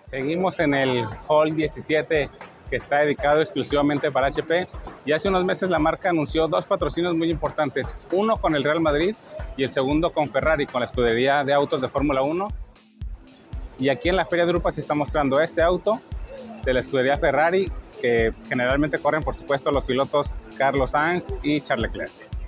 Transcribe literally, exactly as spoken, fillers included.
Seguimos en el Hall diecisiete, que está dedicado exclusivamente para H P, y hace unos meses la marca anunció dos patrocinios muy importantes, uno con el Real Madrid y el segundo con Ferrari, con la escudería de autos de Fórmula uno. Y aquí en la Feria de Drupa se está mostrando este auto de la Scuderia Ferrari, que generalmente corren, por supuesto, los pilotos Carlos Sainz y Charles Leclerc.